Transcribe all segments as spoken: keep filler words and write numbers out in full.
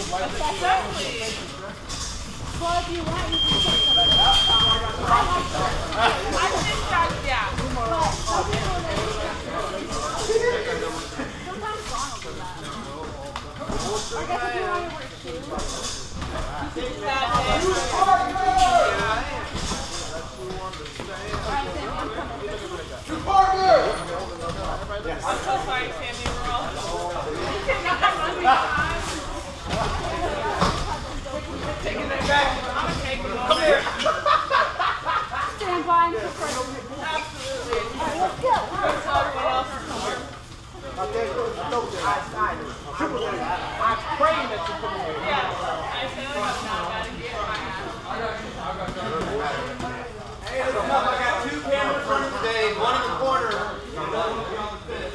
Exactly. Well, if you want, you can take some. I think that, yeah. But some people, sometimes Ron will do that. I guess if you want to work too. Two partner! I'm so sorry, Sammy. We're all. Taking that back. I'm taking it. Come here. Stand by and support. Absolutely. All right, let's go. Let's go. What else is coming? I'm praying that you come over here. Yeah. I feel like I'm not got to get my ass. Hey, listen up. I got two cameras running today. One in the corner. And one will be on the fifth.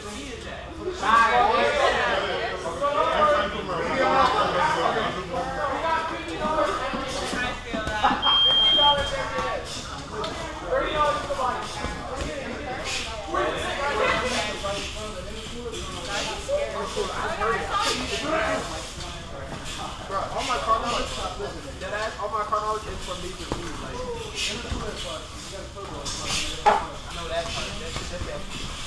All my car knowledge, that ass, all my car knowledge is from these reviews. Like, I know that part. That's that's that.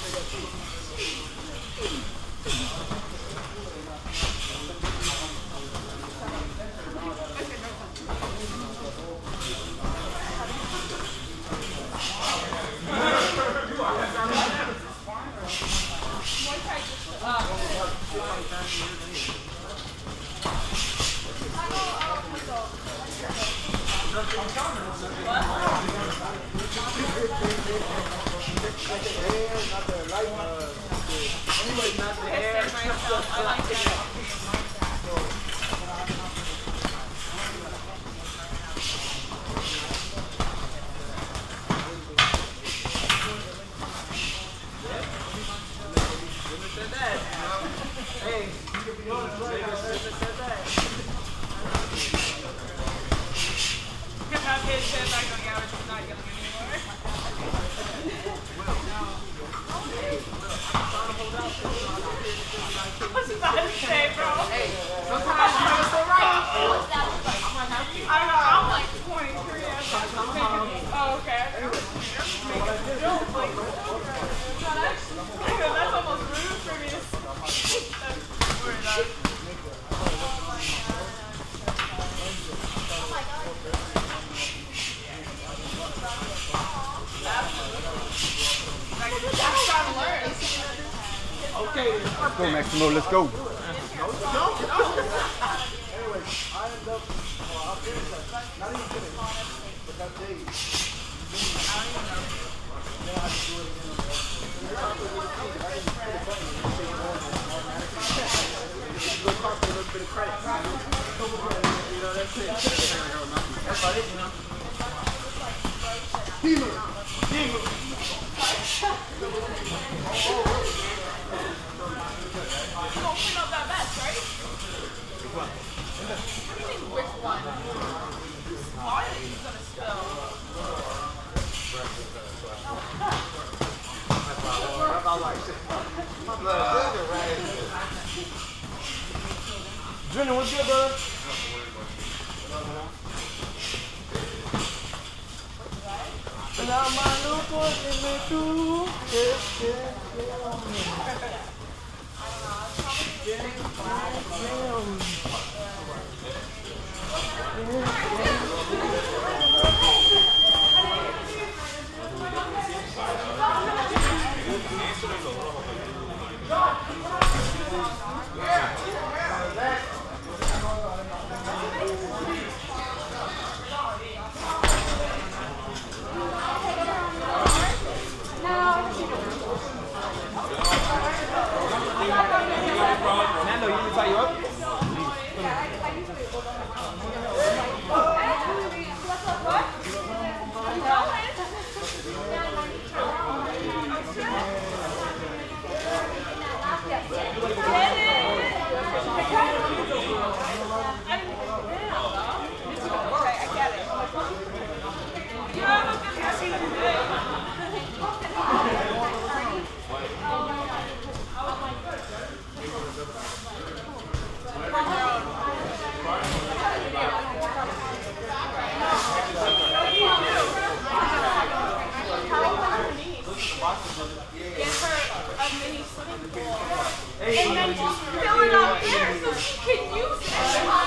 Let's go, Maximo, let's go. Anyway, I end up, well, I'll finish that. Not even kidding. But that day, I don't even know. Then I had to do it again. Every time I put it in the seat, I didn't hit a button and say it on automatically. You go talk to a little bit of credit. You know, that's it. That's about it, you know. Demon! Demon! You won't clean up that mess, right? What do you think, which one? Why are you going to spill? Junior, what's good, brother? And I'm my new boy in me too. Yeah, yeah, yeah. Nando, you need to tie you up? and then just fill it up there so she can use it.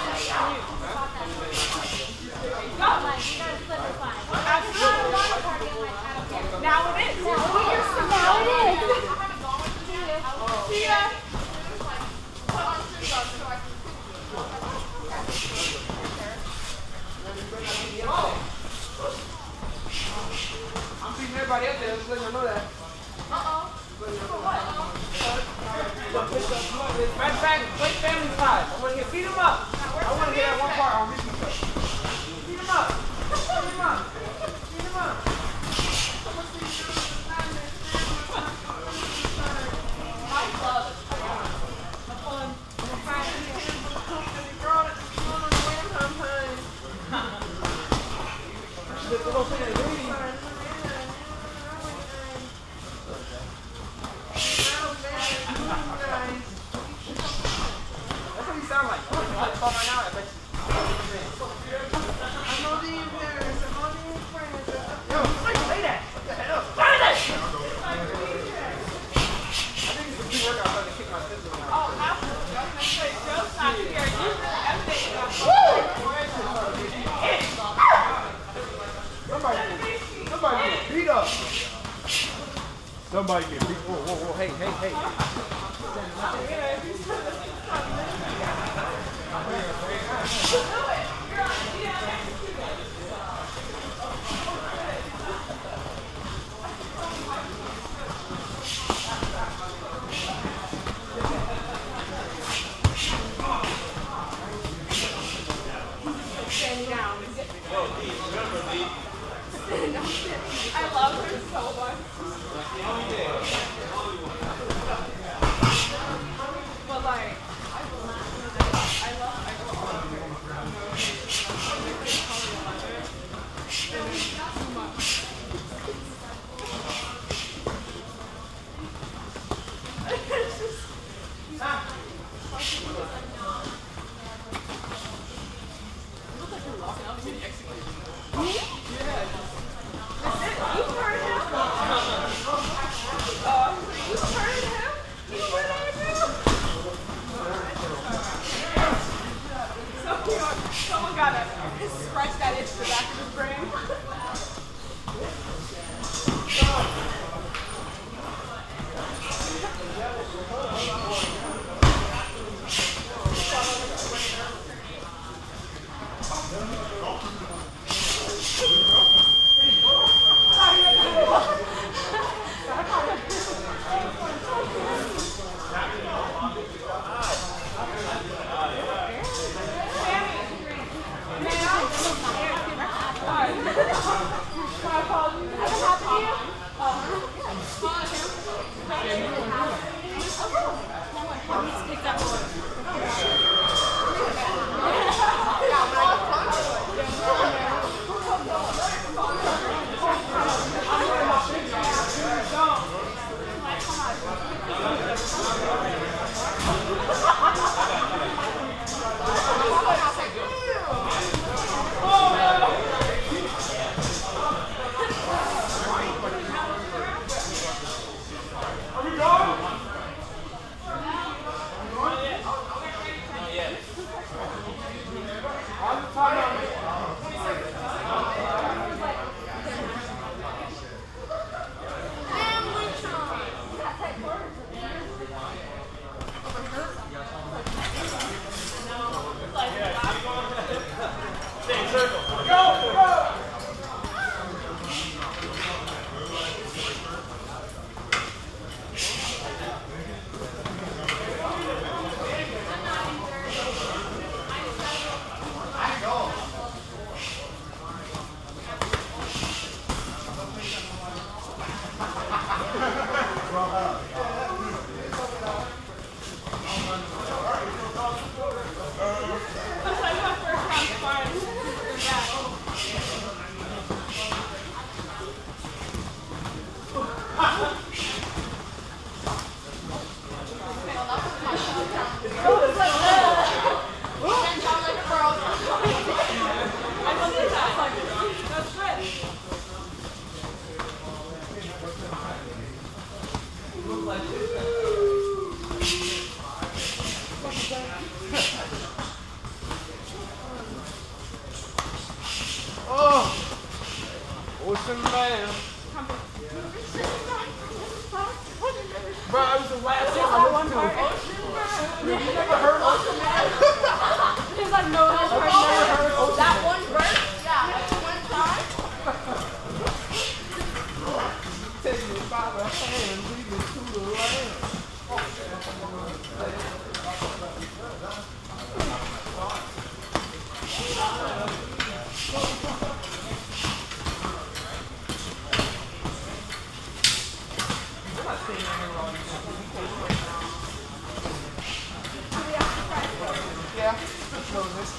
Now it is. Now it is. See ya. I'm feeding everybody up there. Just letting you know that. Uh-oh. For what? Matter of fact, play family size. I want to get feed them up. I want to get that one part on repeat. Feed them up. Feed them up. Feed them up. I love it. Fun. That's what he sound like. Right now, I bet you. I'm on the embarrassed. I'm on the embarrassed. Yo, say that. What the hell? Say that! I think it's a good workout. I'm going to kick my sister around. Oh, absolutely. I was going to say, Joe's not here. You really evident enough. Woo! Somebody get, somebody get beat up. Somebody get beat. Whoa, whoa, whoa. Hey, hey, hey. Stand down. I love her so much. But like, I love, I love, I love too much. It's just, you look like you're walking out and getting executed. Me? Yeah. That's it. You heard him? Uh, you heard him? You heard him? So, someone got to scratch that itch to the back of his brain. am. Bro, I was the last one I listened to. You never heard Ocean Man? He's like, no, I've never heard Ocean Man. That one verse? Yeah, like one time. Take me by the hand, lead me to the land. Yeah, know this.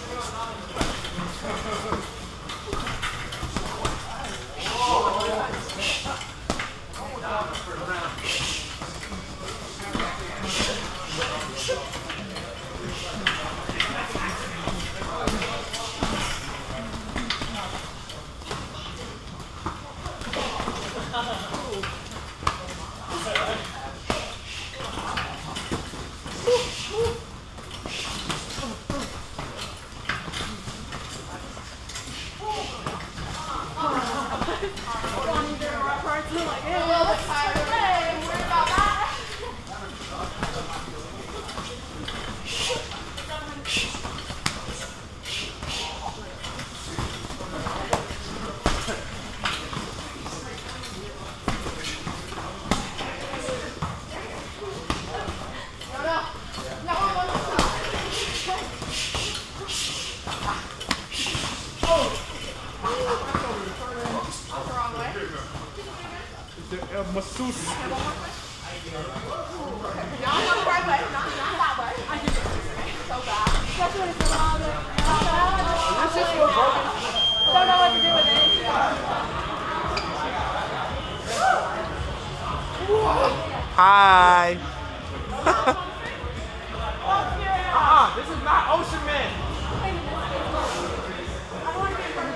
Masseuse. Not the right way, not, not that way. I did it. So bad. That's what it's about. This is so broken. Don't know what to do with it. Hi. Ah, this is not Ocean Man. I don't want to be in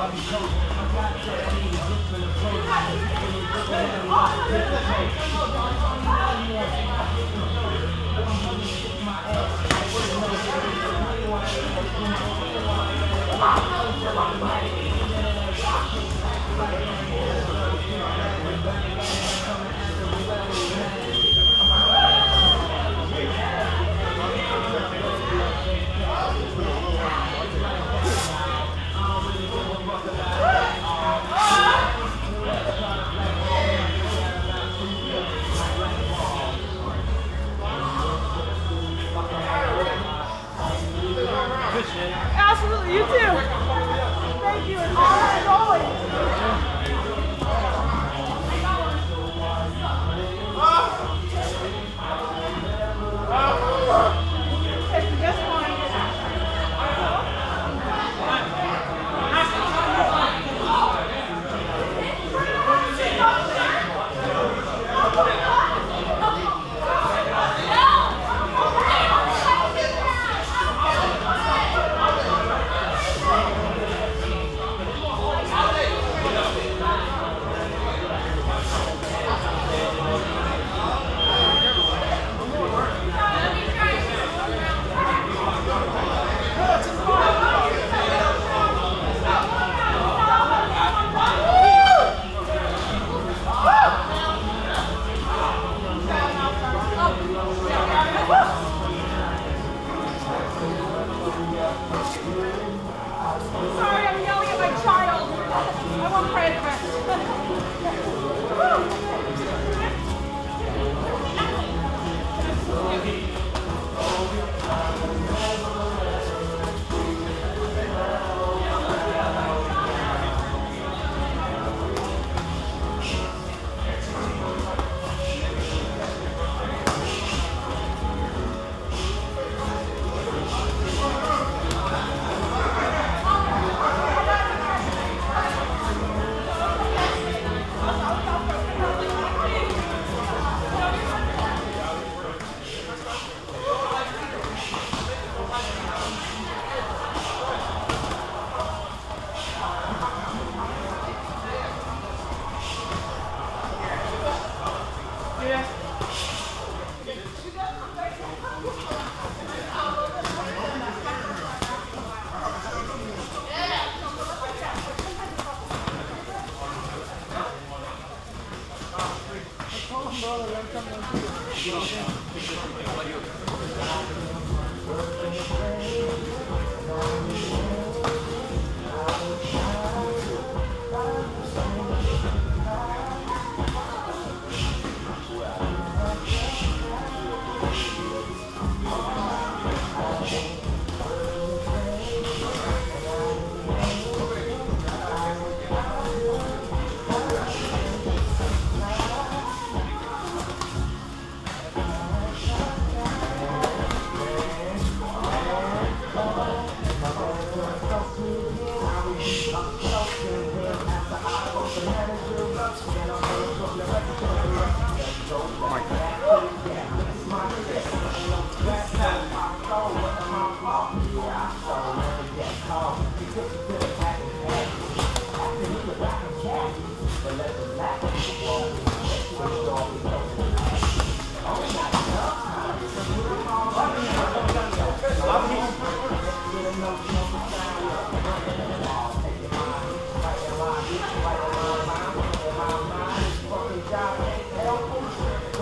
Absolutely, you too. Thank you, and all as always. It's just one. Sorry, I'm yelling at my child. I won't pray the rest. Fucking job, hell,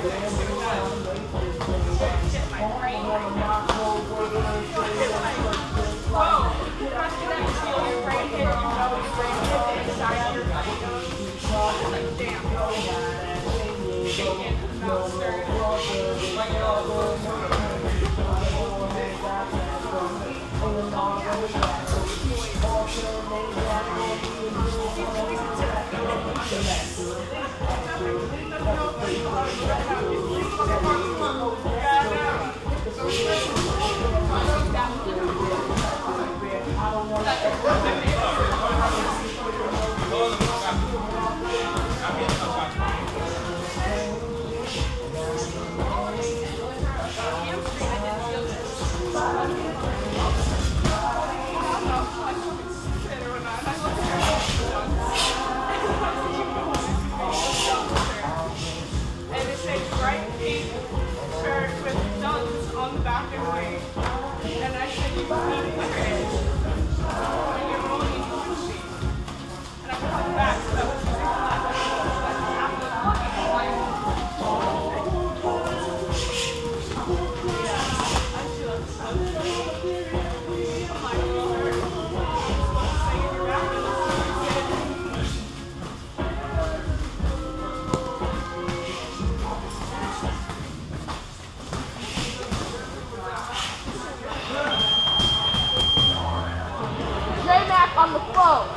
On the phone.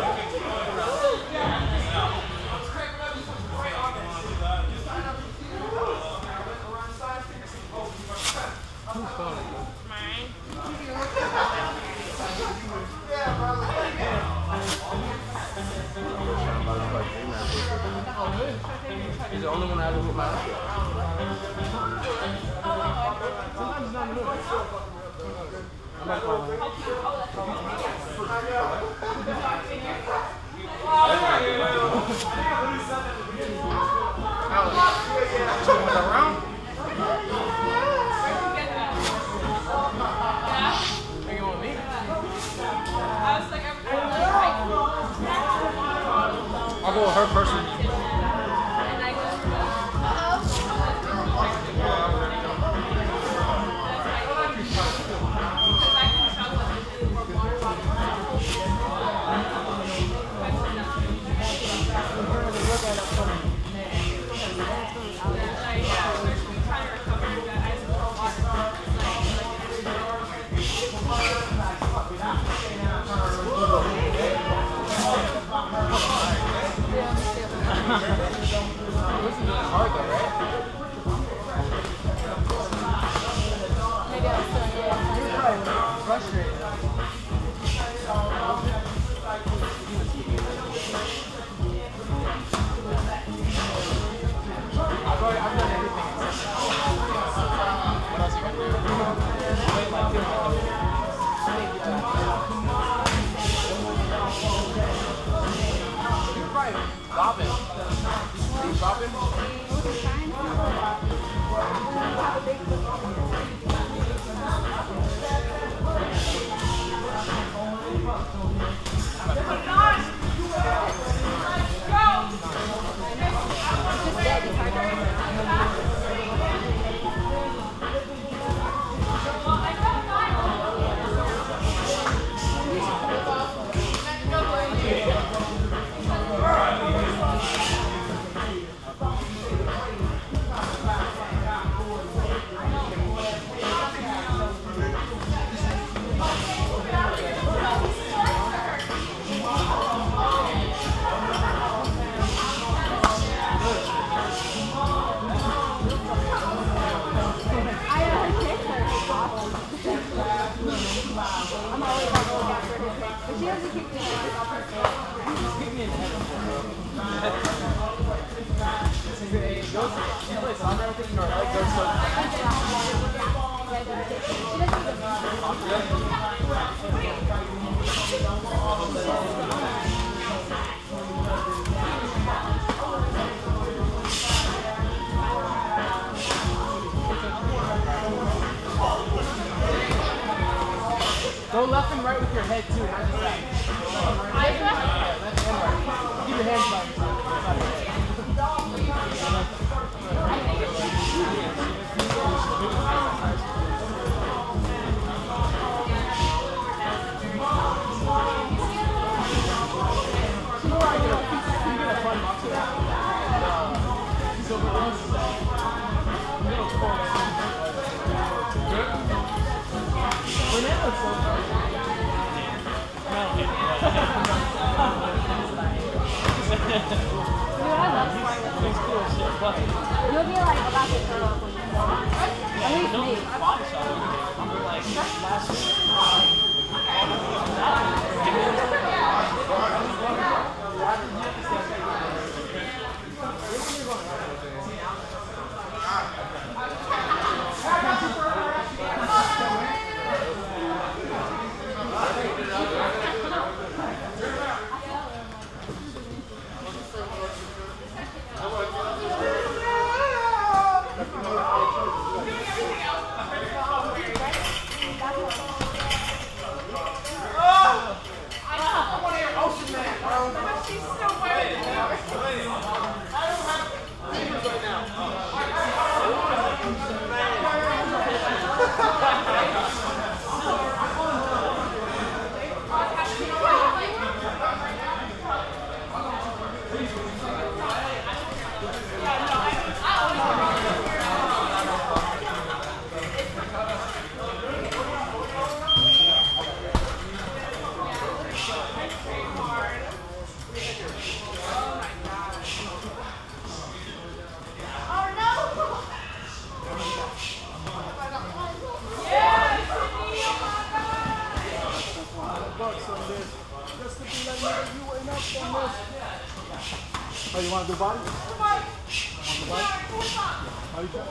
He's the only one I ever put my life. I'm not calling him. Around? You want me? I'll go with her person. Go left and right with your head too, not just that. Left and right. Keep your hands by your side. Dude, I love sparring with you. You'll be like about to throw up when you walk. At least me. Oh, you want to do body? Want to do body? How you doing?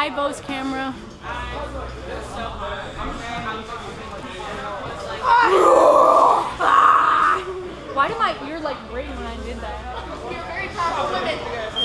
Hi, Bo's camera. Why did my ear like ring when I did that? You're very powerful women.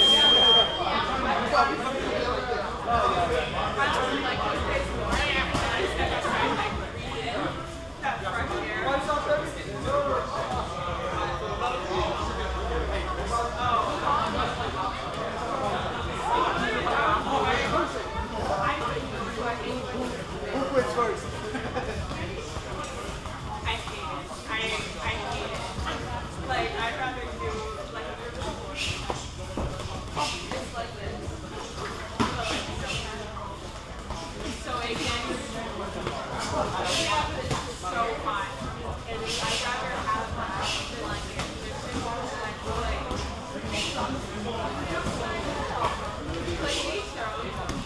Who quits first? I hate it. I, I hate it. Like, I'd rather do, like, it's like this. So it gets so hot. And I'd rather have that than, like, if there's been more than I feel like, like, these shows,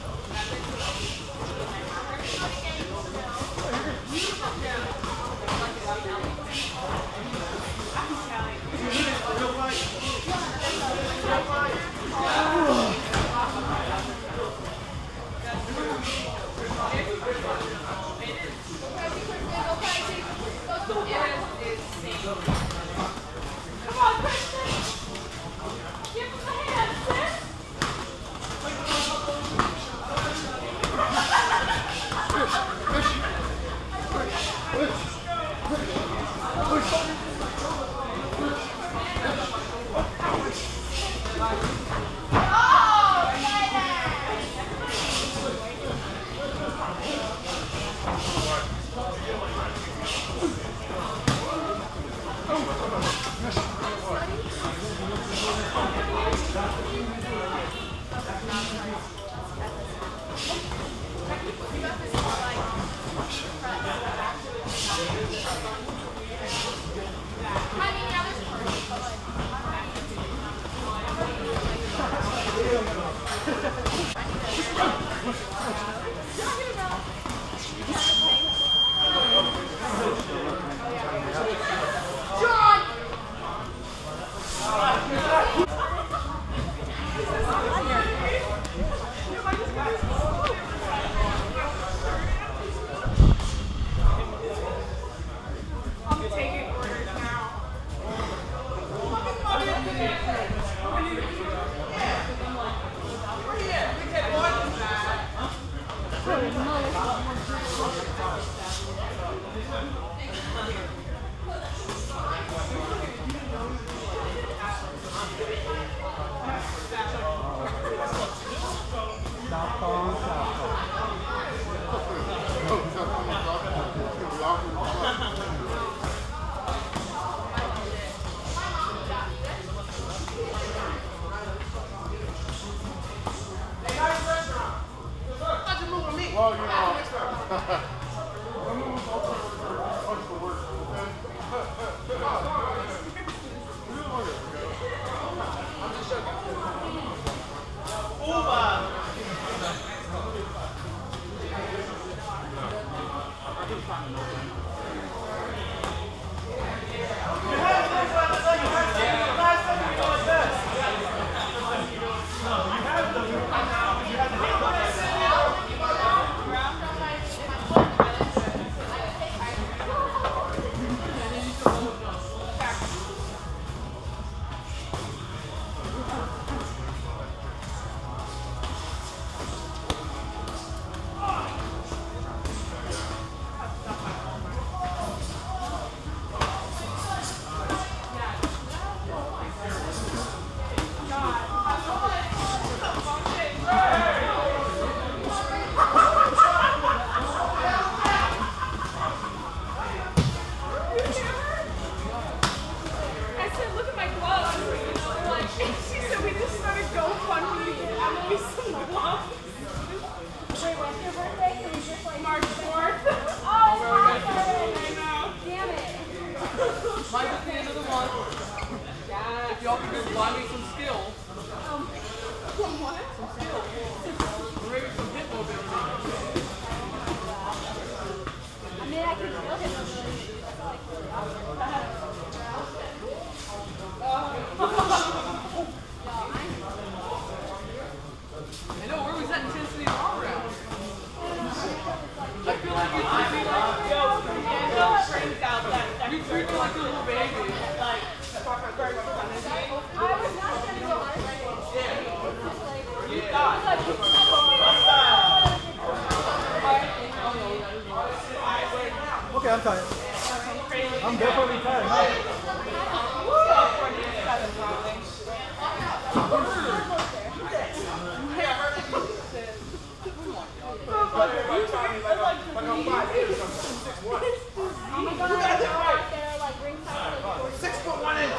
Well, you know. y'all can just buy me some skill. Um, some what? Some skill. Or maybe some hip mobility. I mean, I can feel hip mobility. I know, where was that intensity in our round? out that, that you treat me like a little baby. Like, very much on his name. I was not going to go on. You thought. Okay, I'm tired. I'm definitely tired. Huh? Six foot one inch.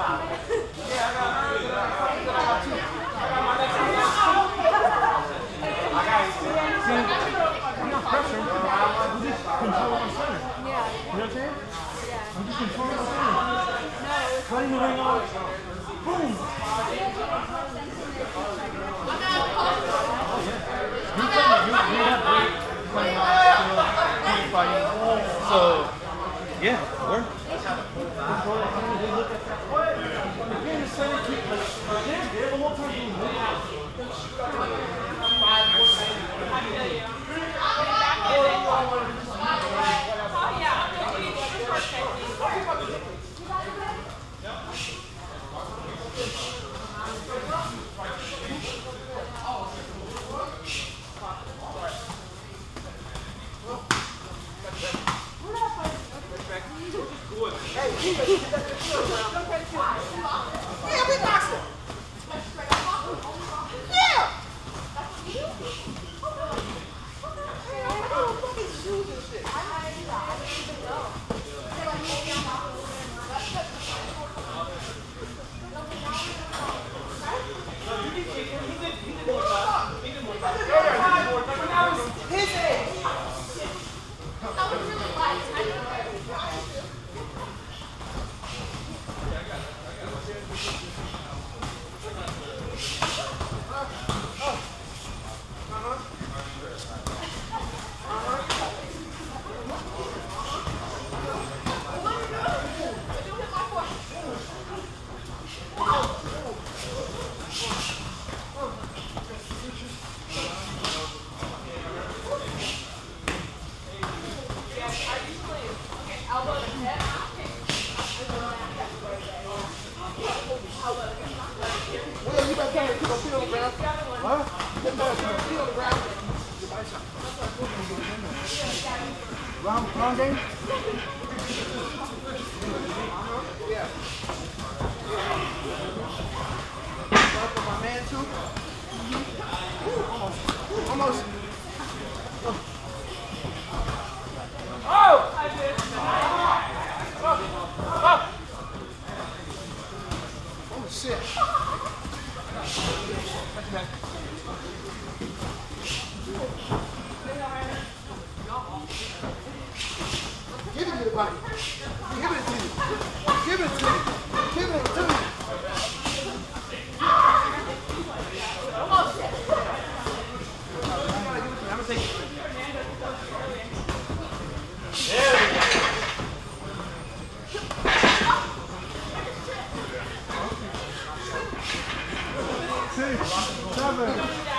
Cutting the ring out. Boom. So, yeah, work. Round, round game? Yeah. For my man too. Almost. Almost. Oh! I did. Oh! Oh! Oh shit. Give it to the body. Give it to me. Give it to me. Give it to me. I'm gonna take it. There we go. Six, seven.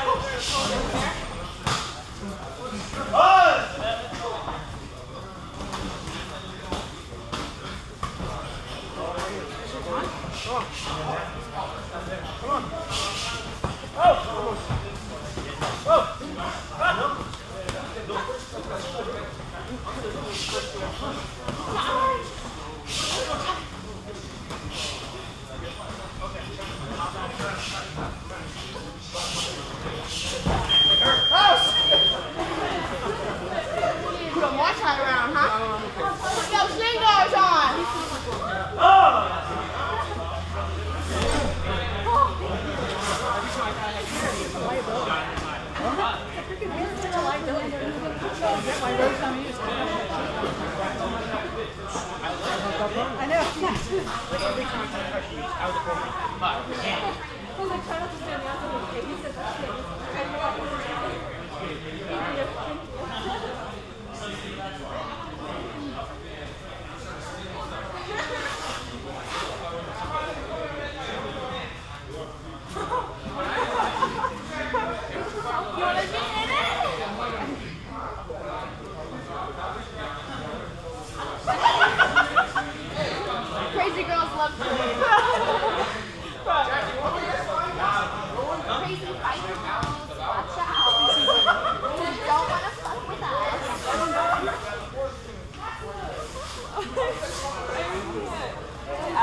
I know. Like every time I touch you, I was going, fuck, yeah. I was like trying not to stand out of his face. He said, that's it. You want to be in it?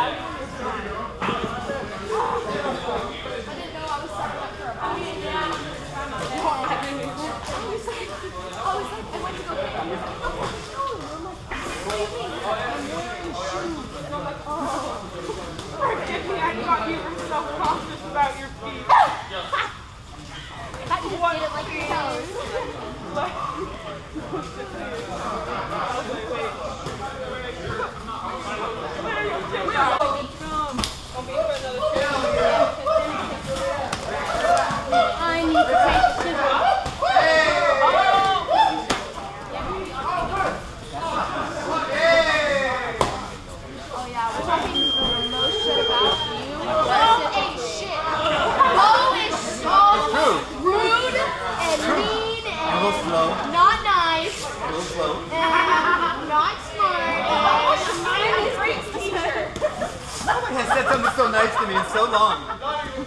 So nice to me in so long. It's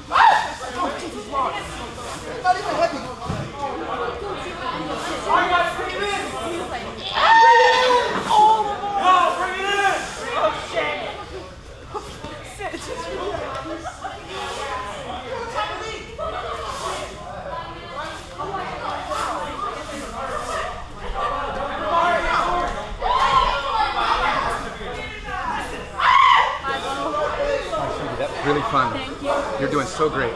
not even heavy. That's really fun. Thank you. You're doing so great.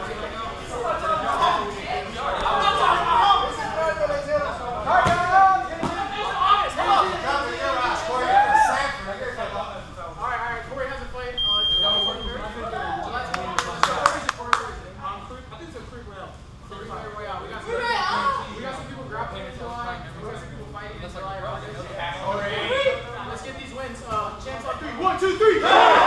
Let's get these wins. Uh, chance on three. One, two, three.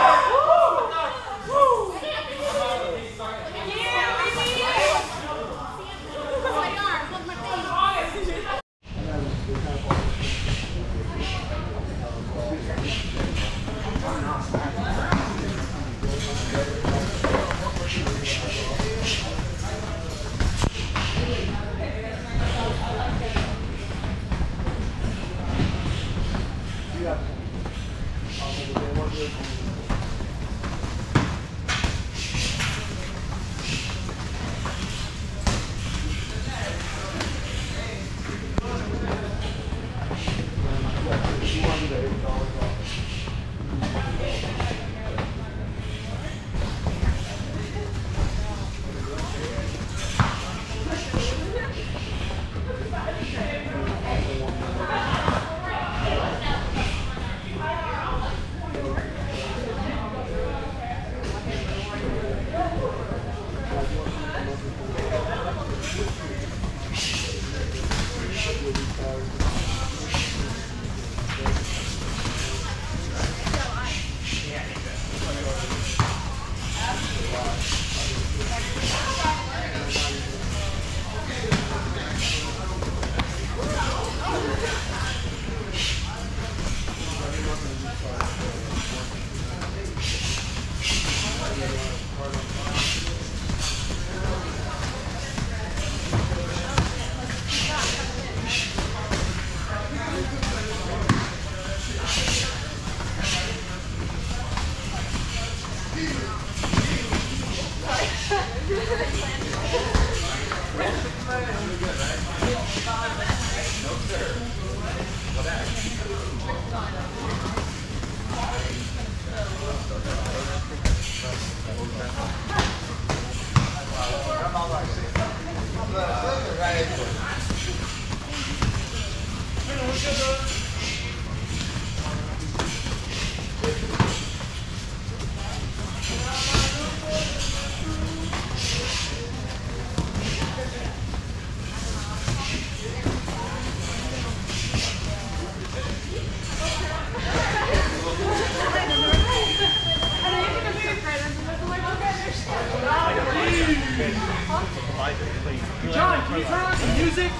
John, can you turn on some music?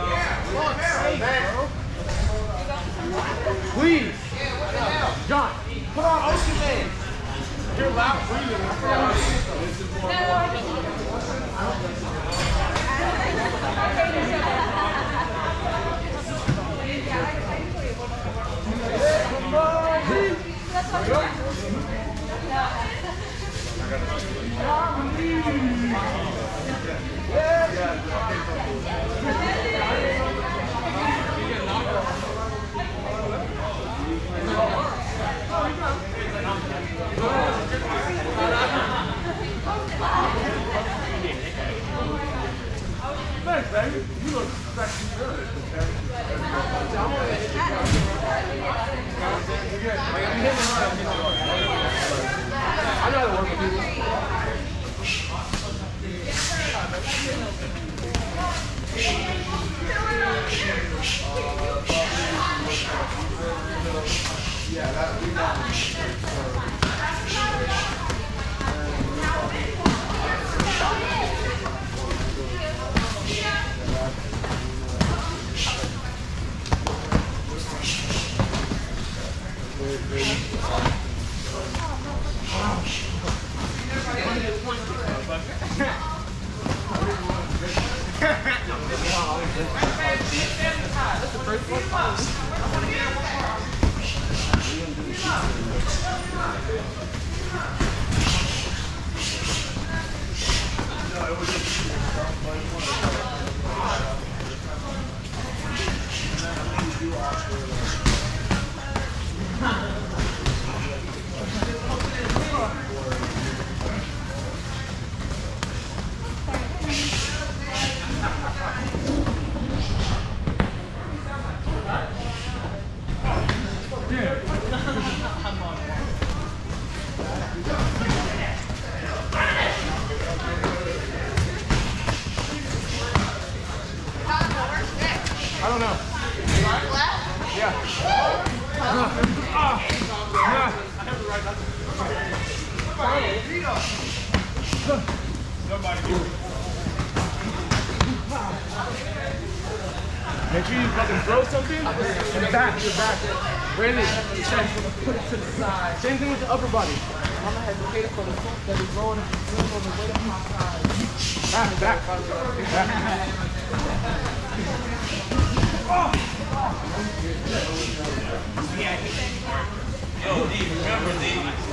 Please. John, put on Ocean Man. You're loud breathing. That's Thanks, baby. You look sexy good. I know how to work with people. Yeah, that we got. I don't know. Yeah. Uh, uh, uh. Make sure you fucking throw something in the back, your back. Really? Put it to the side. Same thing with the upper body. Mama has located for the foot that is rolling on the way to my side. Back, back, back. Oh. Yo, D, remember D.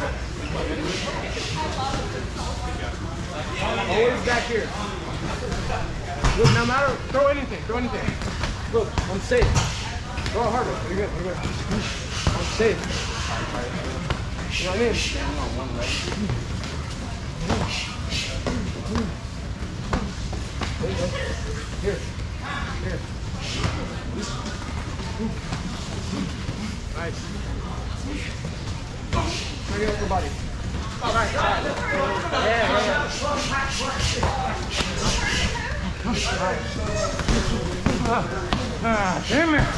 Always back here. Look, no matter, throw anything, throw anything. Look, I'm safe. Throw it harder. You're good, you're good. I'm safe. You know what I mean? There you go. Here. Here. Nice. Bring it up your body. All right, all right. Yeah, yeah, yeah. All right. Ah, ah, damn it.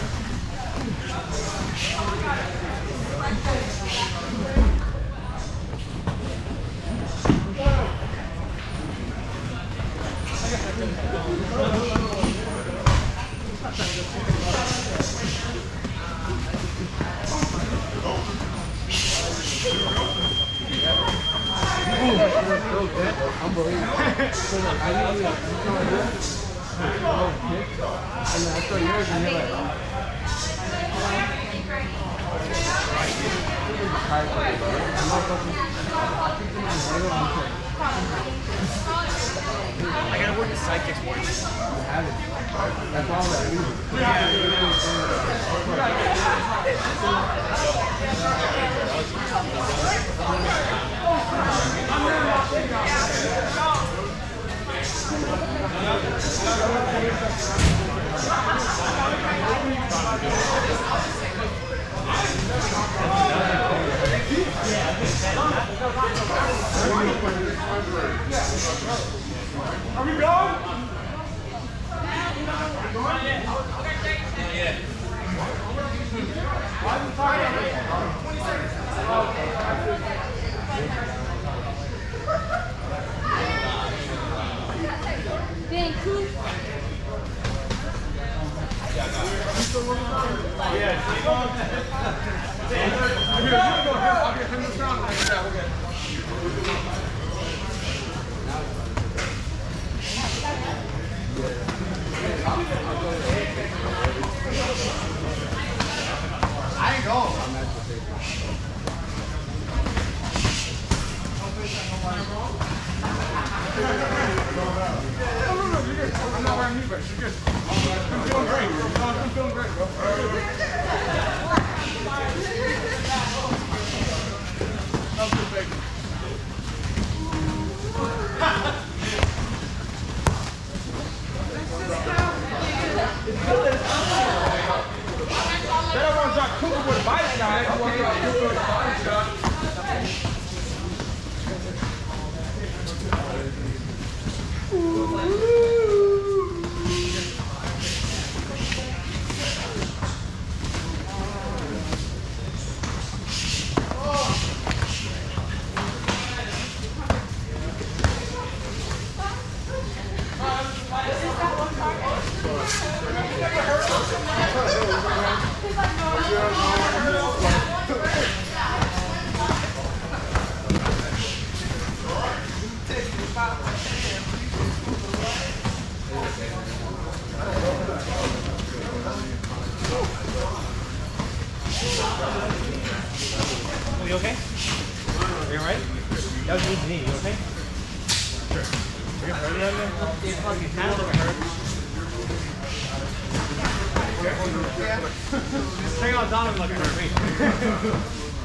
Unbelievable. So like, I knew you, you know what I did? A little kick, and then I saw yours and you're like, I gotta work the sidekicks more. you have it. That's all that I Are we going? Yeah. Thank you. good. You're good. I'm feeling great. I'm feeling great, bro. I'm good, baby. Then I want to drop Cooper with a body shot. I want to drop Cooper with a body shot. Are you okay? Are you alright? That was me to me. You okay? Sure. Are you hurt out there? It kind of like hurt. Yeah. Check out Donovan like a hurt. Wait.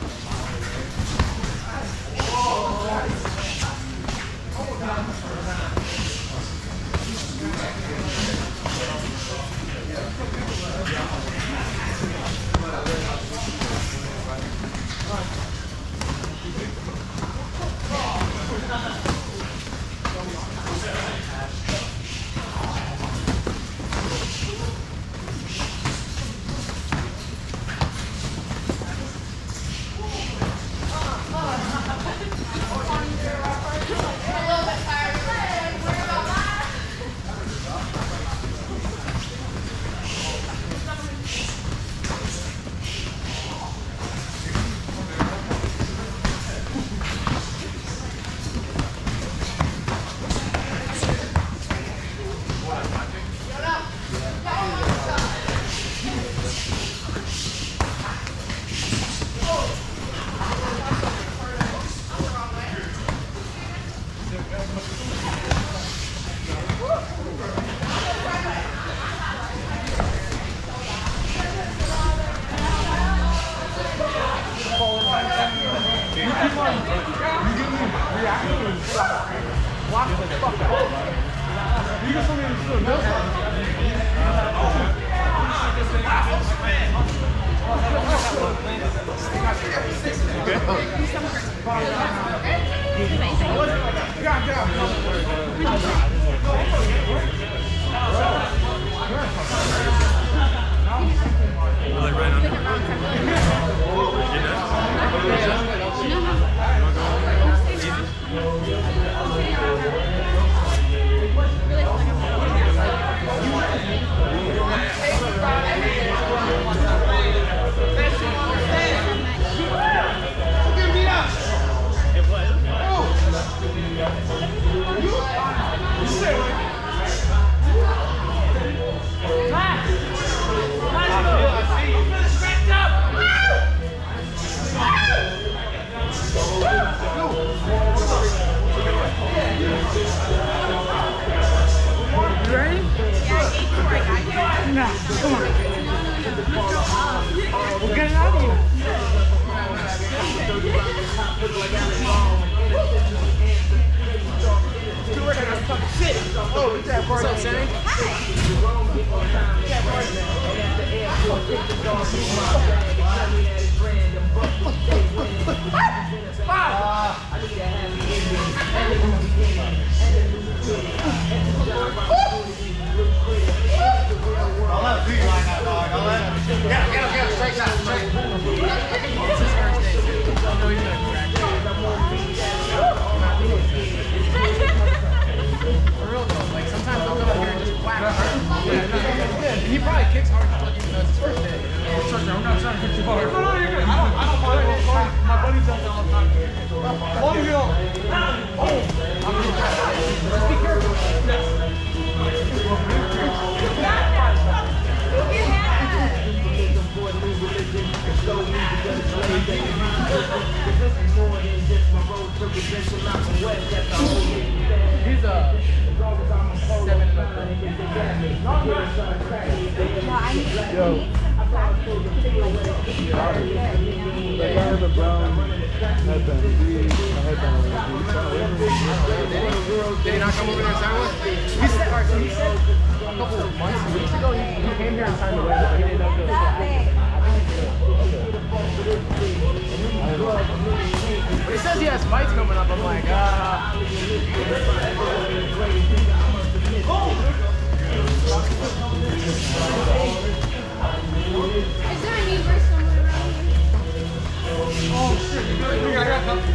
He probably kicks hard, even though it's his first day. I'm not trying to kick too hard. No, no, you're good. I don't, I don't mind. My buddy does that all the time. Long as you don't. Oh! Just be careful. He's a... seven and a third. Yo. Like I have a brown headband. We, my headband over there. Did he not come over there and sign one? He said, alright, so he said a couple of months, weeks ago, he, he came here and signed the waiver, but he didn't know if it was But he says he has fights coming up. I'm like, ah. Is there a new verse somewhere around here? Oh shit, you got it. I got something.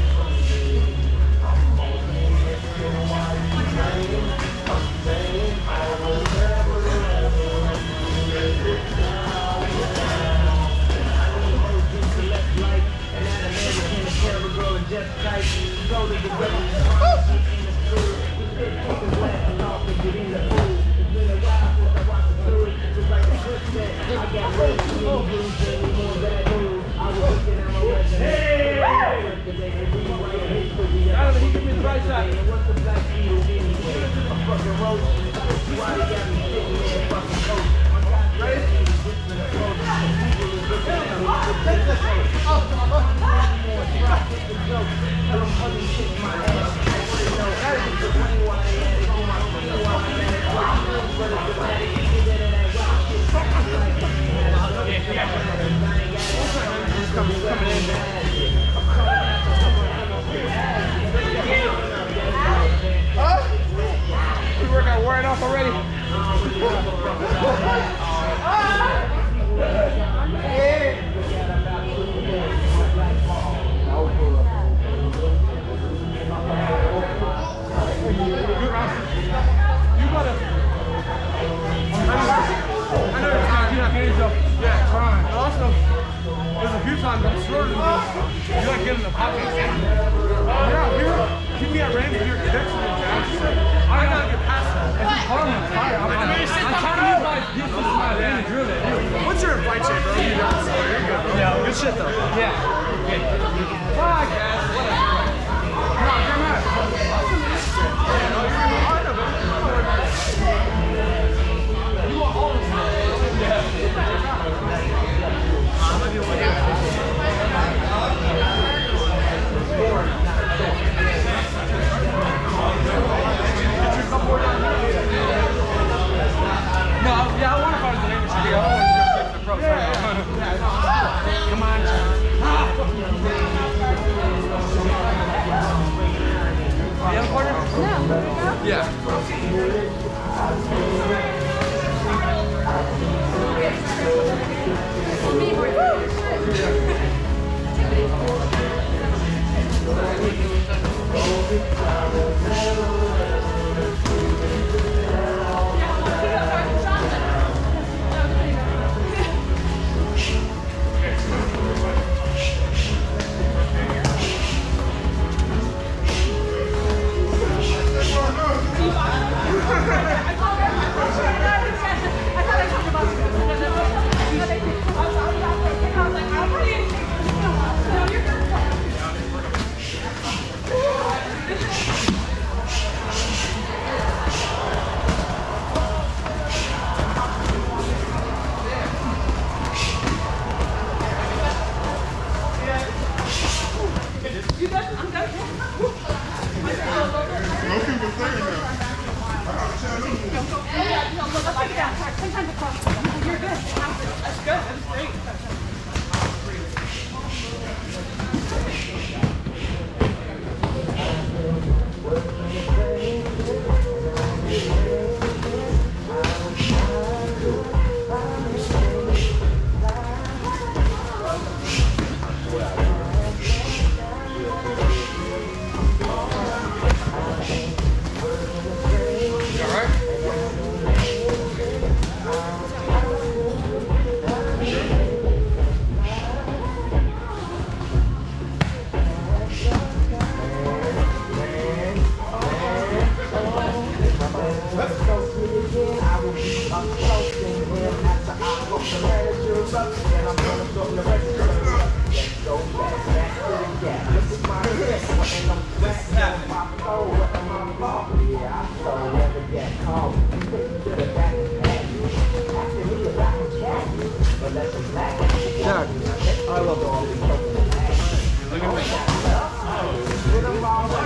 Yeah,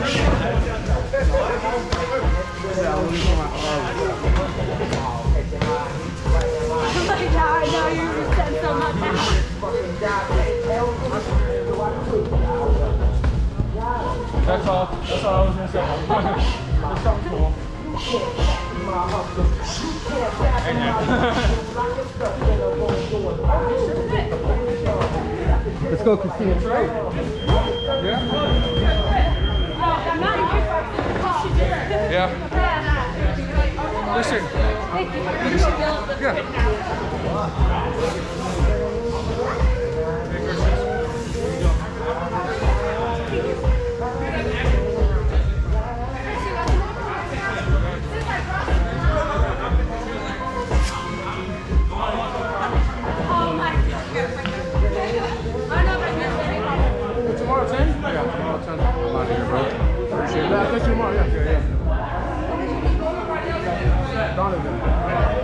Like, now I know you said so much now. That's all. That's all I was gonna say. That's something cool. Let's go, Christina. Yeah? I'm not in here. Yeah. Listen. Thank you. You should be able to Yeah. fit now. Oh my God. Tomorrow ten? Yeah, tomorrow ten. I'm out here, bro. Appreciate it. Yeah, tomorrow, yeah. Yeah, yeah. Donovan.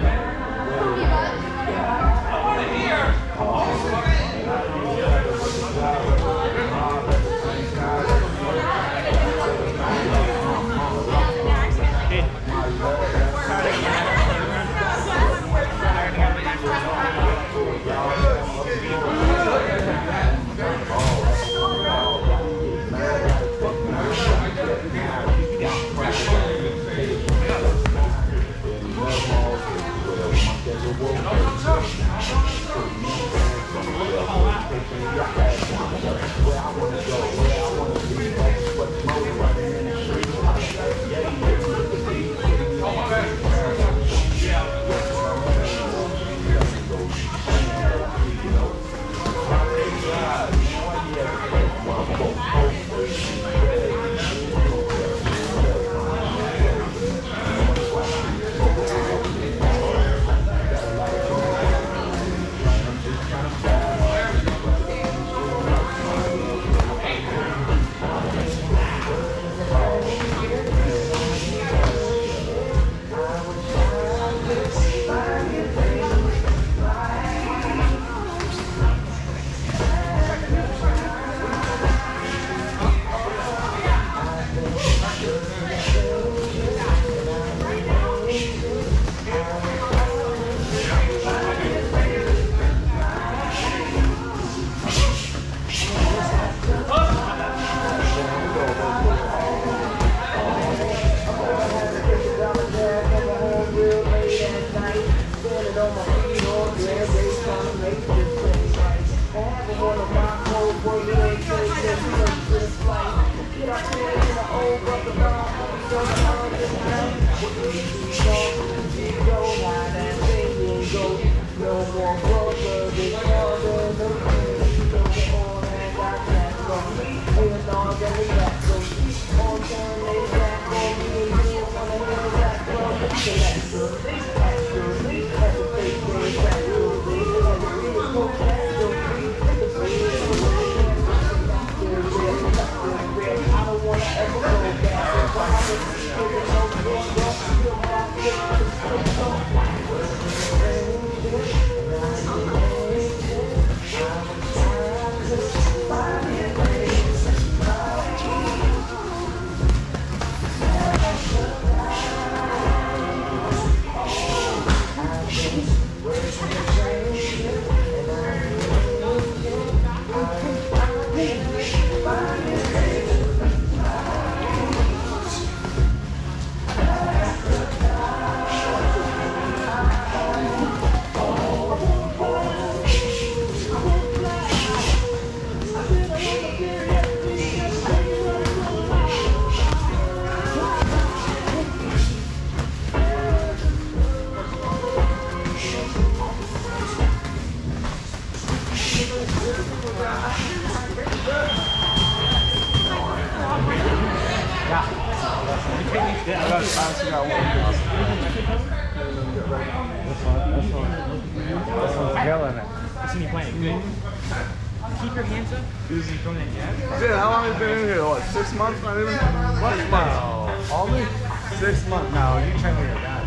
Yeah, how long have you been in here? What, six months? Not even? What months? Only? Six months. No, you train with your dad.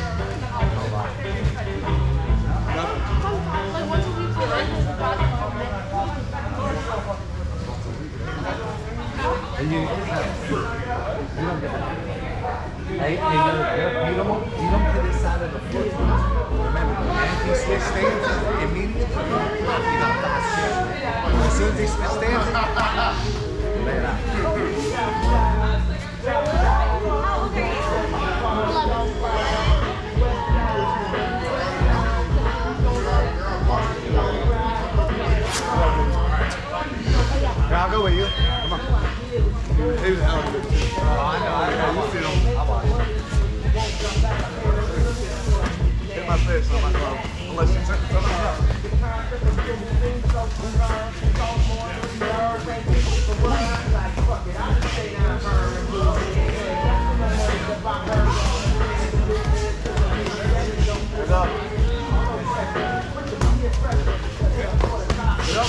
Like once a week, so then And you, you don't get that. Hey, hey, no, you don't, you don't get this side of the foot. Remember, if you switch stances immediately, you got fast shit. As soon as they switch stances, lay it out. Yeah, I'll go with you. Come on. He was out of it too. Oh, I know. I know. You see him. I watch. Hit my face on my phone. Unless you took something out. Get up. Get up.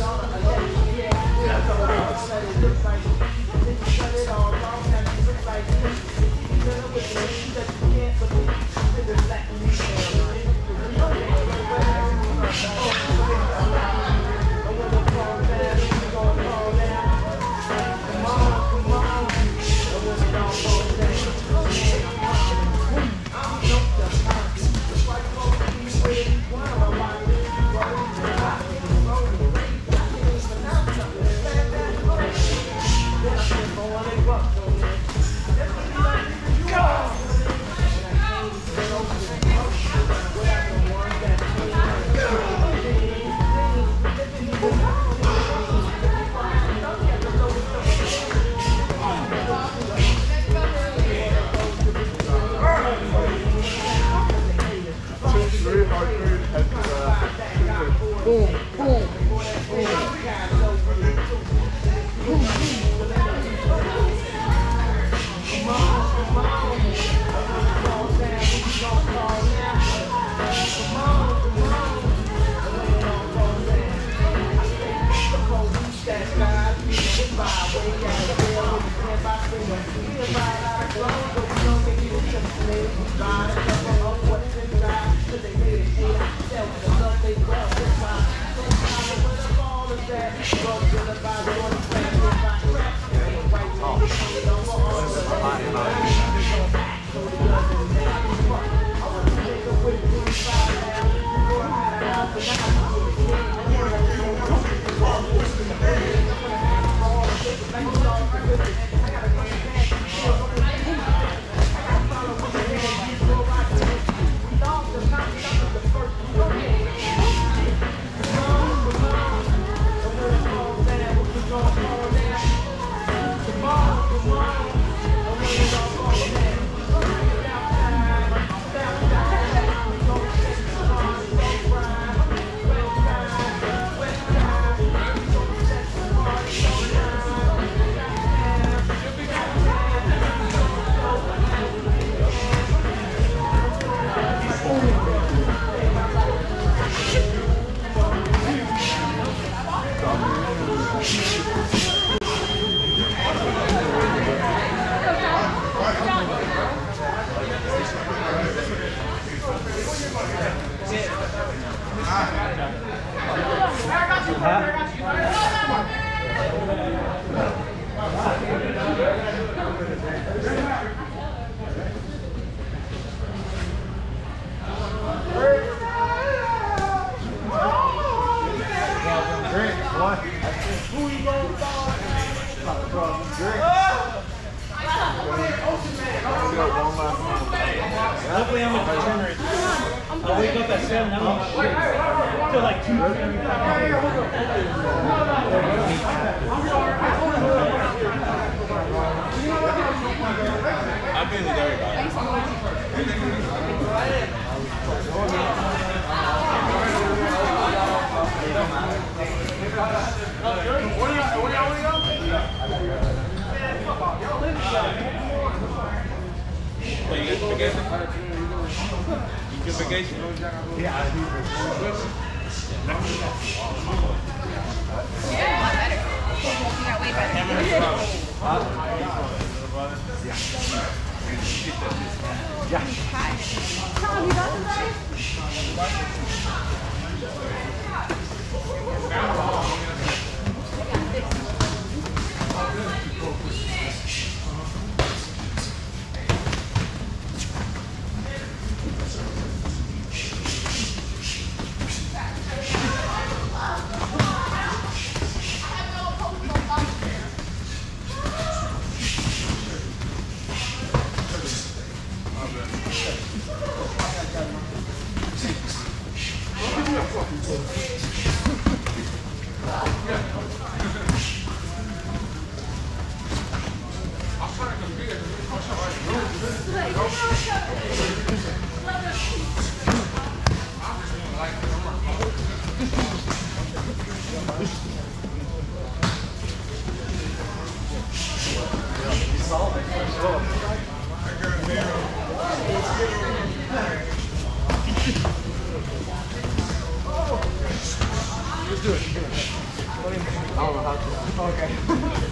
Hopefully I'm gonna turn right. I'll wake up at seven. I'm gonna feel like two. I've been with everybody. So you get vacation? You get vacation? Yeah, I do. Yeah, better. You got way better. Yeah. Hi. Tom, you got the right? Let's do it. Do it. I don't know how to. Okay.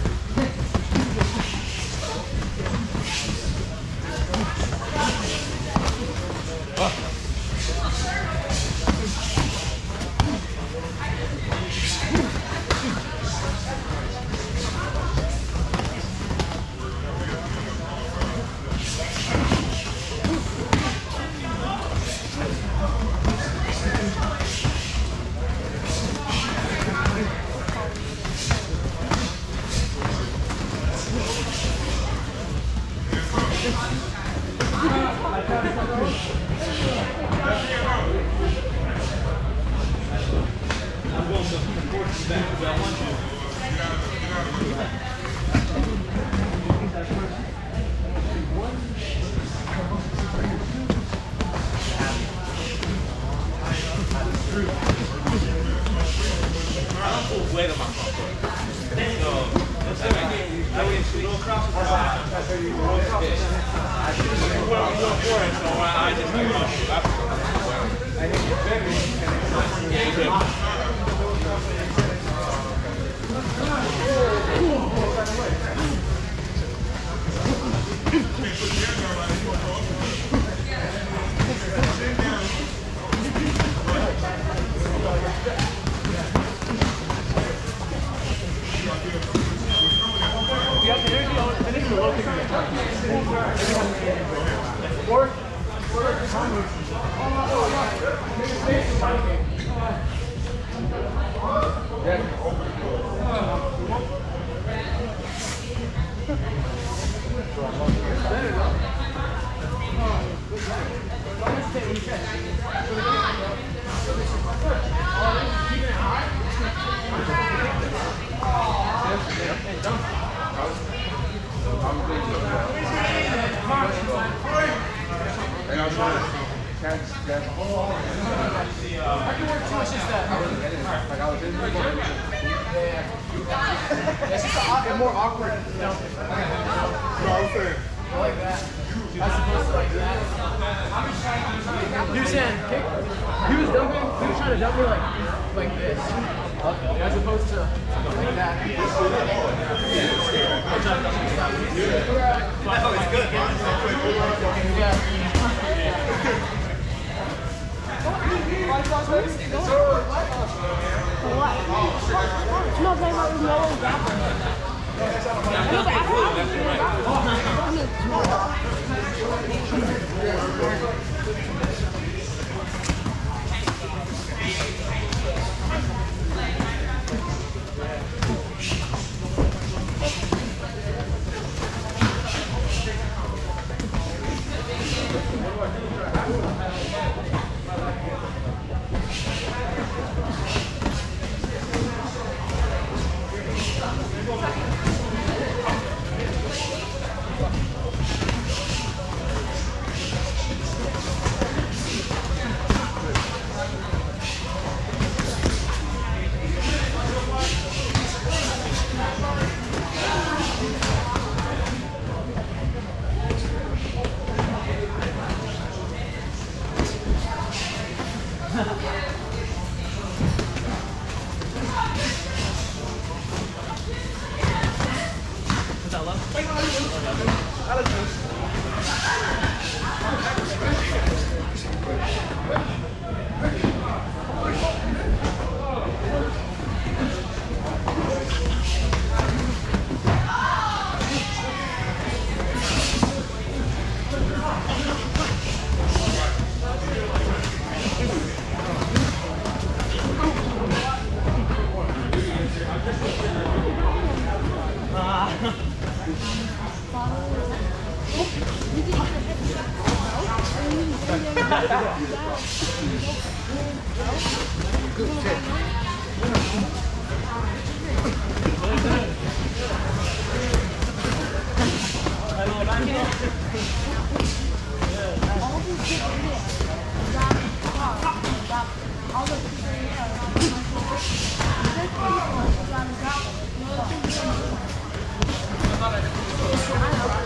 I know.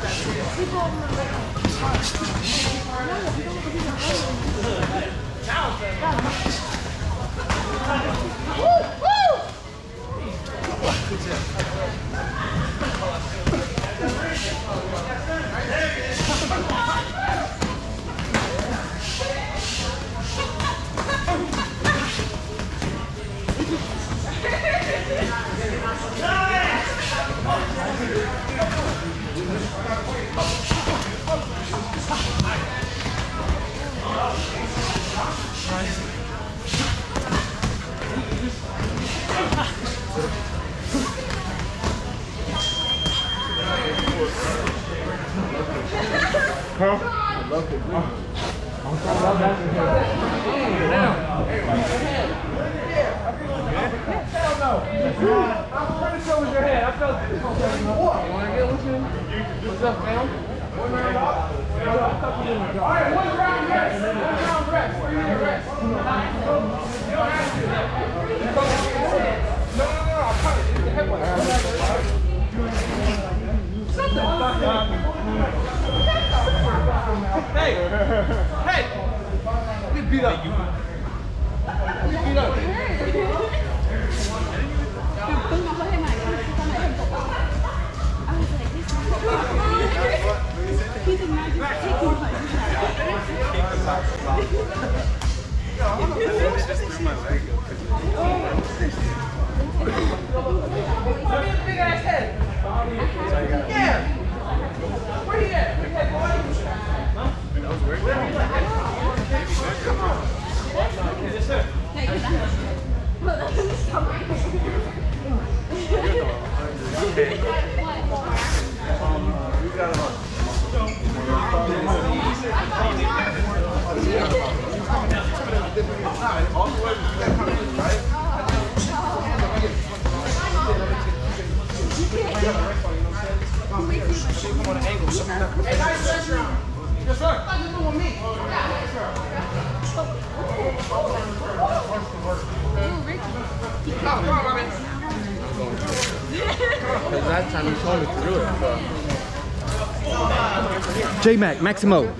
J-Mac, Maximo. Not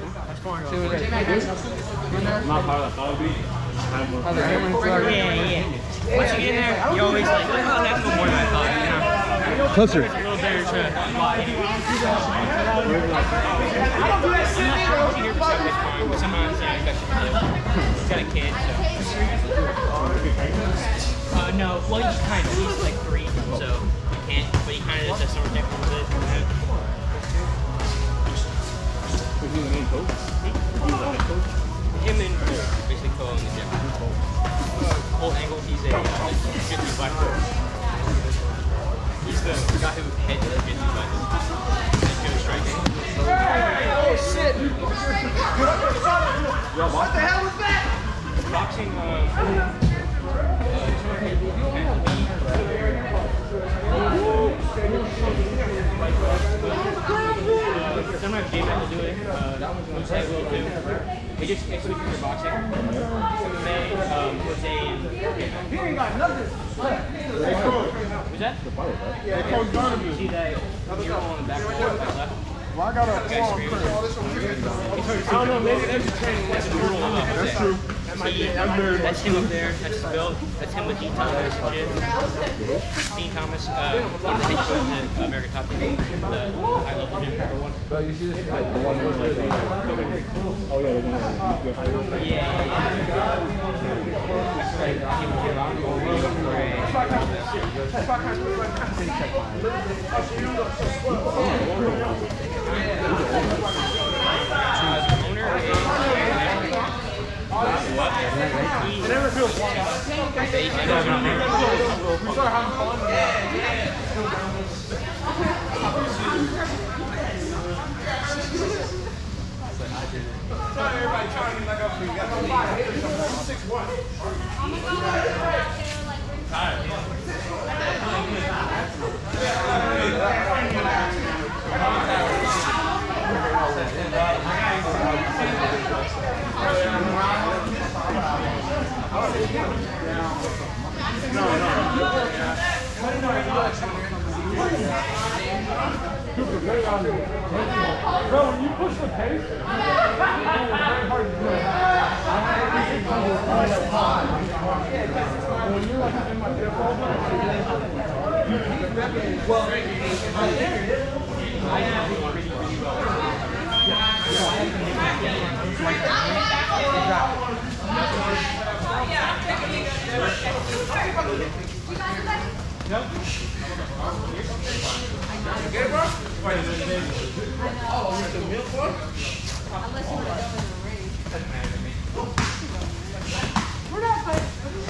part of the hobby. Yeah, yeah. Once you get in there, you're always like, oh, that's no more than I thought, you know? Closer. It's a little better to lie. I don't do that shit, man. Sometimes, yeah, he's got a kid, so. Uh, no, well, he kind of, he's like three, so he can't, but he kind of just has some ridiculous with it. He's the main coach? He's the head coach? Him and basically co-own the gym. Whole angle, he's a uh, jiu-jitsu black belt. He's the guy who heads the jiu-jitsu black belt. He's good at striking. Oh shit! What the hell was that? Boxing, uh, sometimes J Mac will do it. Uh, that one's going to will too. He just next week for boxing. M M A, um, Jose and He ain't got nothing. who's that? Yeah, Coach Donovan. You see that mural on the back wall left? Well, I got a Guy's form. I don't know, maybe that's a training. That's a mural of Jose. That's true. He, that's him up there. That's his build. That's him with Dean Thomas and shit. Dean Thomas, uh, he's the head coach at American Top Team, the high level gym. But you see this like the one where like, oh yeah, Yeah, yeah. It never feels long. We start having fun. Yeah, yeah. Sorry, everybody trying to get back up for you. Got no five haters. six one. No, no. Bro, when you push the pace, it's very hard to do it. When you're like in my default, you keep repping. Well, I have it pretty, pretty well. Yep. Okay, bro? Oh, you the milk, bro? Unless you want to go in the ring. We're not fighting.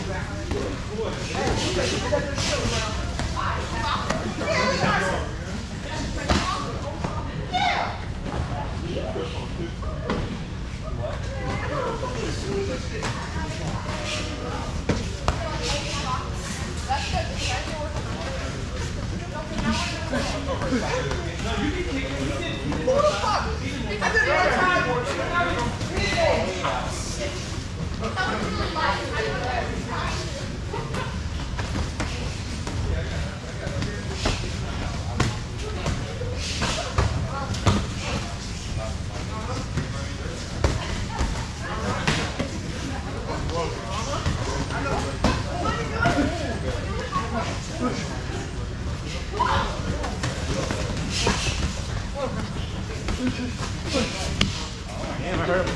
Damn, I heard him.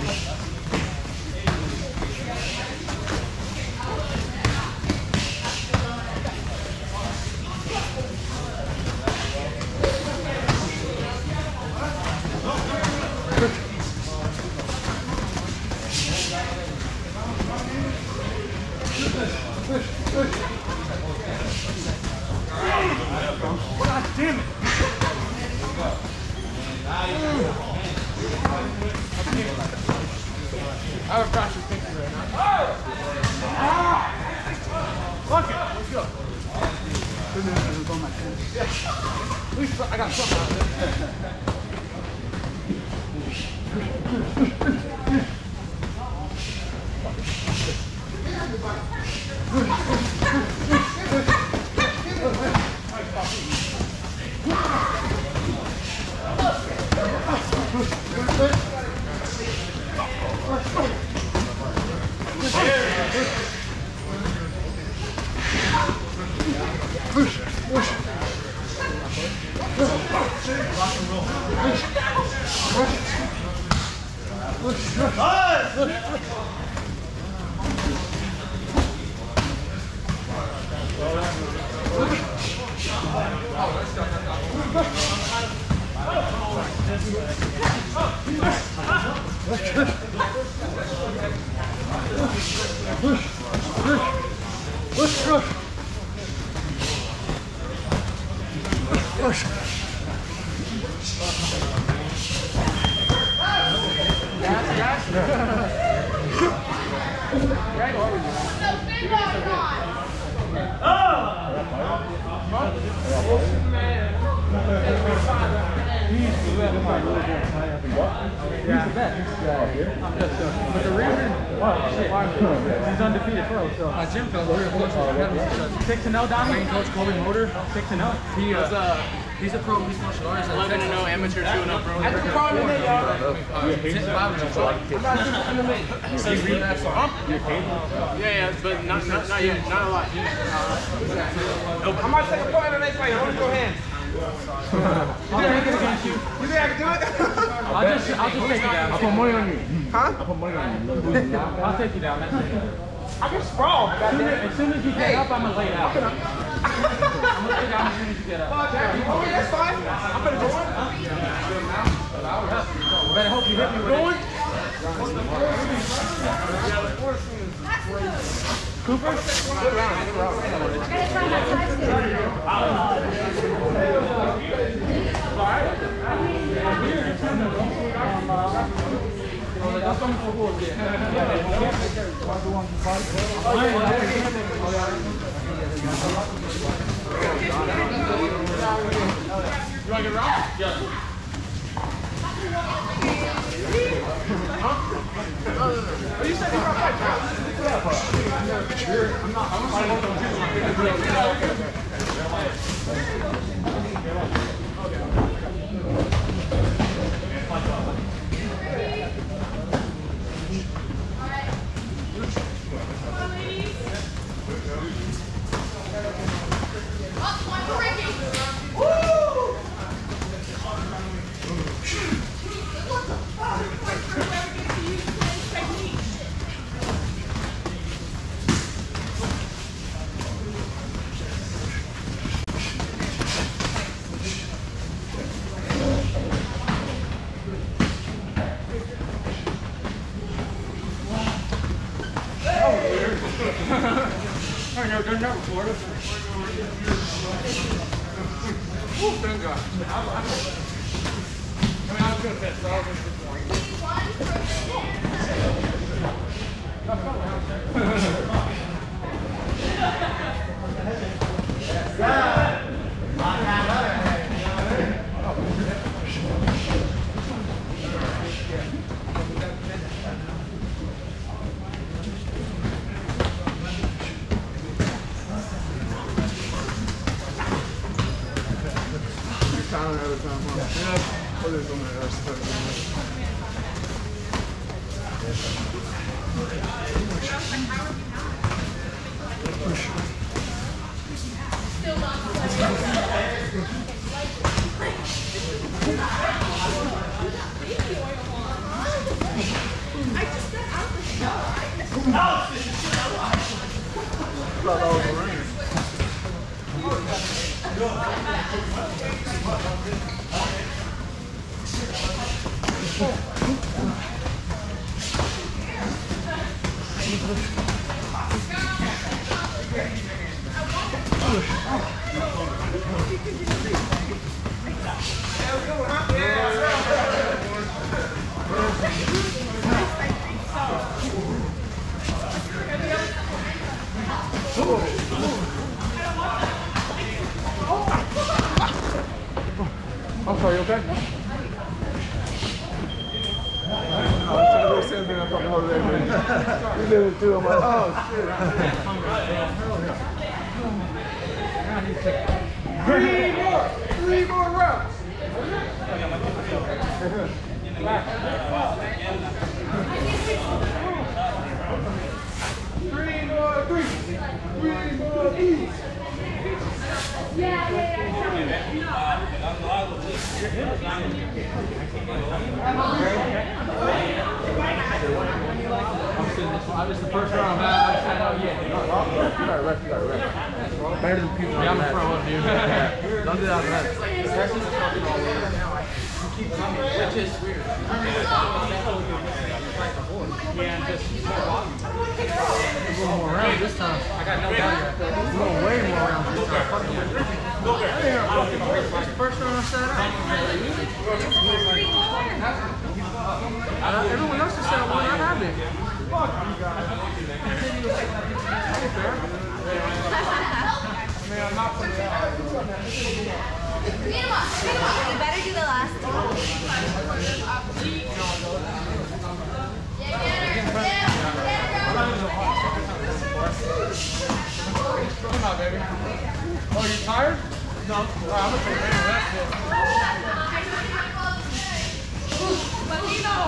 God damn it! I have a crash your picture right now. Ah! Fuck it, let's go. Good news is it's on my chest. Yeah. At least I got something out of But the reason, oh shit, he's undefeated pro, so. My gym fell over. six and oh down here. Coach Colby Motor, six and oh. He was, uh, he's a pro mixed martial artist. eleven and oh amateur, two and oh pro. I can call him in, y'all. Yeah, yeah, but not, not, not yet, not a lot. I might take a point in the next fight. Hold your hands. I'll take it against you. You think I can do it? I'll just, I'll just take you down. I'll put money on you. Huh? I'll put money on you. I'll take you down. That's it. I can sprawl. As soon as, as soon as you get up, I'm gonna lay it out. I'm gonna lay down as soon as you get up. Okay, that's fine. I'm gonna go on. You better hope you hit me with it. Cooper? Good round, good round. You want to get around? Yeah. Huh? No, no, no. Oh, you said you were going to fight, bro. Sure. I'm not. I'm not. I'm not. You're never Florida. Oh, thank God. I mean, I was going to fit, so I was going to fit more. Every time, huh? Yeah. What is on the other stuff? Still not. I just got out of the shower. Thought that was raining. I'm sorry, you okay? You did it too. I'm like, oh shit. Three more! Three more reps! Three more, three! Three more, three! Yeah, yeah, I'm just the first round, man. I'm saying, oh yeah. You gotta rest, you gotta rest. Better than people. Yeah, I'm in front of you. Don't do that, man. You keep coming, which is weird. Yeah, just more volume. A little more rounds this time. I got no doubt. A little way more rounds this time. Fuck you. First round I sat out. Uh, everyone else just said one. I have it. Fuck you guys. Man, I'm not putting it out. you better do the last two. Come on, baby. Oh, you tired? No. All right, I'm gonna take a rest then. Let me know.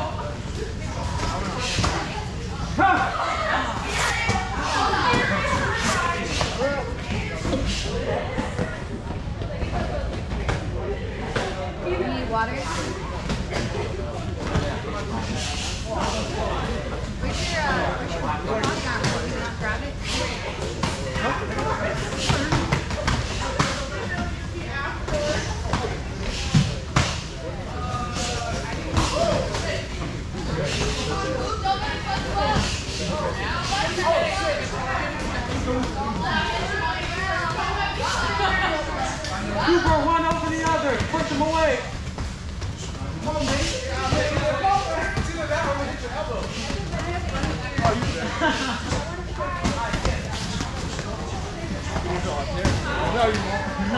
You need water? Where's your, uh, where's your water? Can you not grab it? You brought one over the other. Push them away. Come on, mate. No, you won't.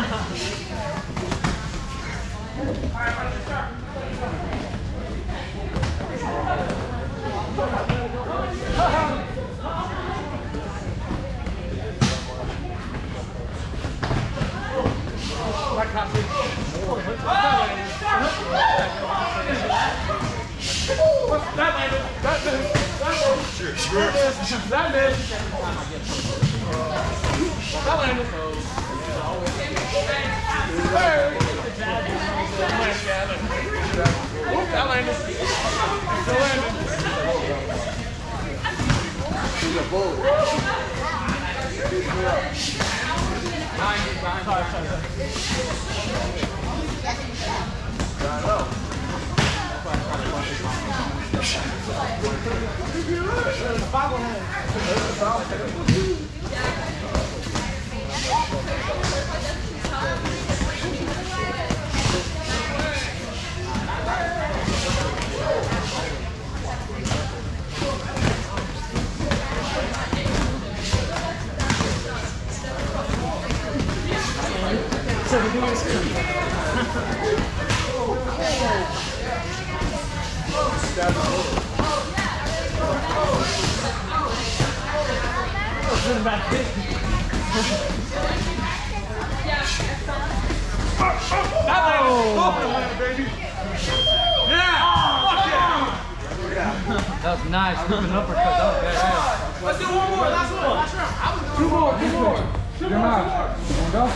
That copy. That landed. That landed. Sure, sure. That landed. That landed. Hey. That landed. Still landed. He's a bull. Behind you, behind you. Bobblehead. That's it. Oh, baby. Yeah. Fuck yeah. That was nice. Moving uppercut. That was badass. Let's do one more. Last one. Last round. Two more. Two more. Two more. Wanna go?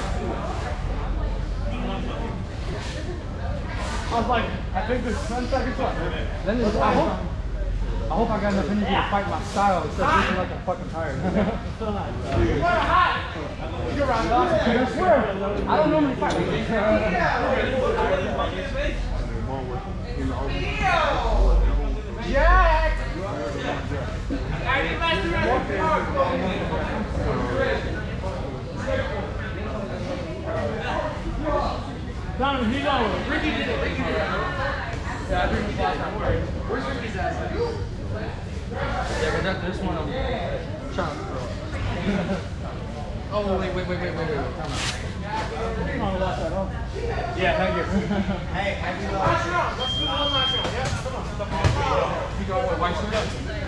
I was like, I think there's ten seconds left. Then it's, I hope, I hope I got enough energy to fight my style instead of looking like I'm fucking tired. You're right, I swear, I don't normally fight. Jack! Donovan, he's on. Ricky did it. Ricky did it. Yeah, I think it was last time. Where's Ricky's ass at? Yeah, because after this one, I'm trying to throw. Oh, wait, wait, wait, wait, wait, wait. Come on. Yeah, thank you. Hey, happy last round. Let's do one last round. Yeah, come on. You got what, white shirt?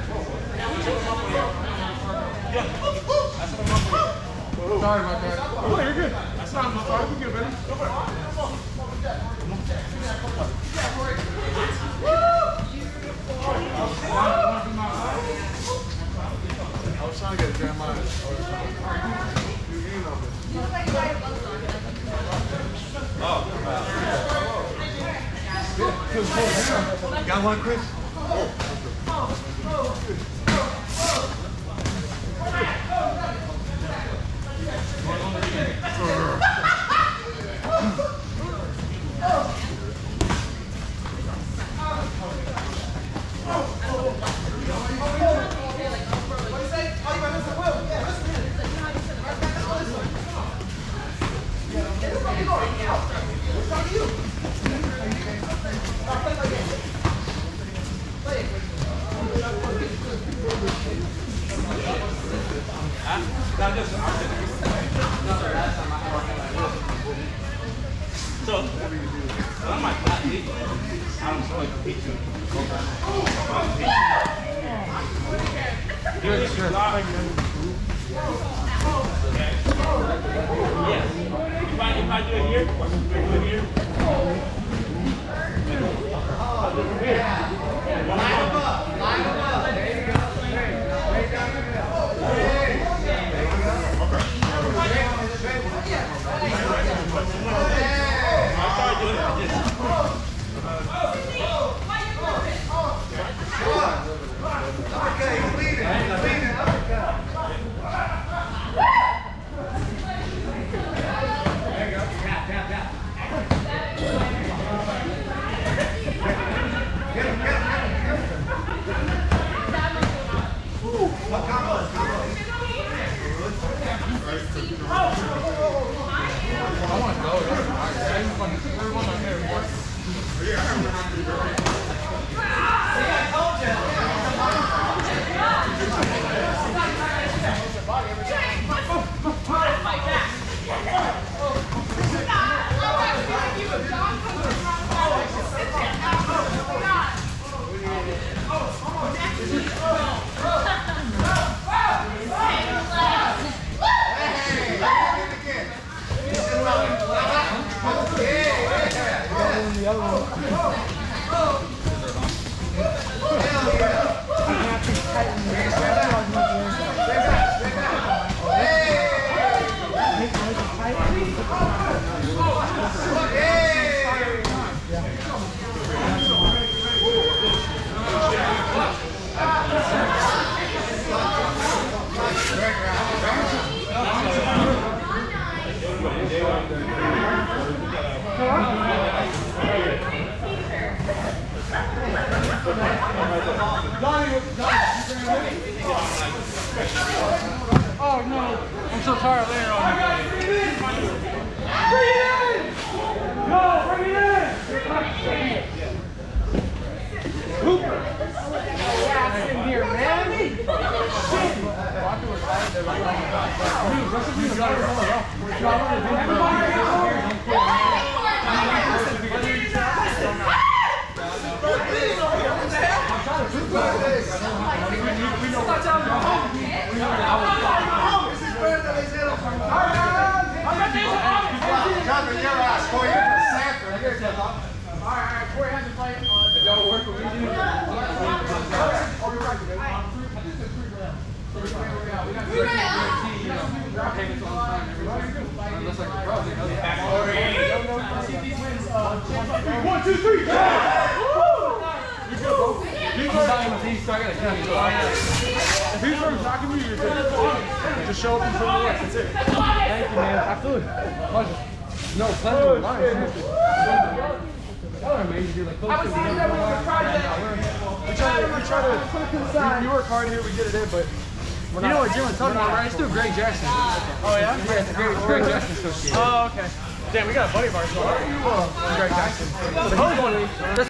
Yeah. That's what I'm up for. Sorry about that. Oh, you're good. That's not my fault. You're good, baby. Go for it. I was trying to get a grandma. Oh. Got one, Chris? So, I might not eat. I don't know if you eat. You're sure. Yeah. If I, if I do it here, do it here. Line them up. Line them up. There you go. Right down the middle. There you go. I started doing it like this. Okay, he's leading. He's leading. Uppercut. There you go. Tap, tap, tap. Get him, get him, get him. What combo? Combo. I want to go. I just want to see everyone on here. Yeah, I don't know how to do that. I told you. Oh no, I'm so tired later on. Bring it in! Go, bring it in! Gas in here, man! We know. If y'all work with me, dude. Payments on time, everything. Unless like the pro, they know that. One, two, three. If he's from knocking me, you're good. Just show up and show the work. That's it. Thank you, man. Absolutely. Pleasure. No, pleasure. Mine. Y'all are amazing, dude. Like, close to the we try to, we try to, we, we work hard here, we get it in, but we're not. You know what Jim was talking about, right? It's still Greg Jackson. Oh, yeah? Yeah, it's a Greg, it's Greg Jackson associate. Oh, okay. Damn, we got a buddy of ours. Greg Jackson. Supposedly.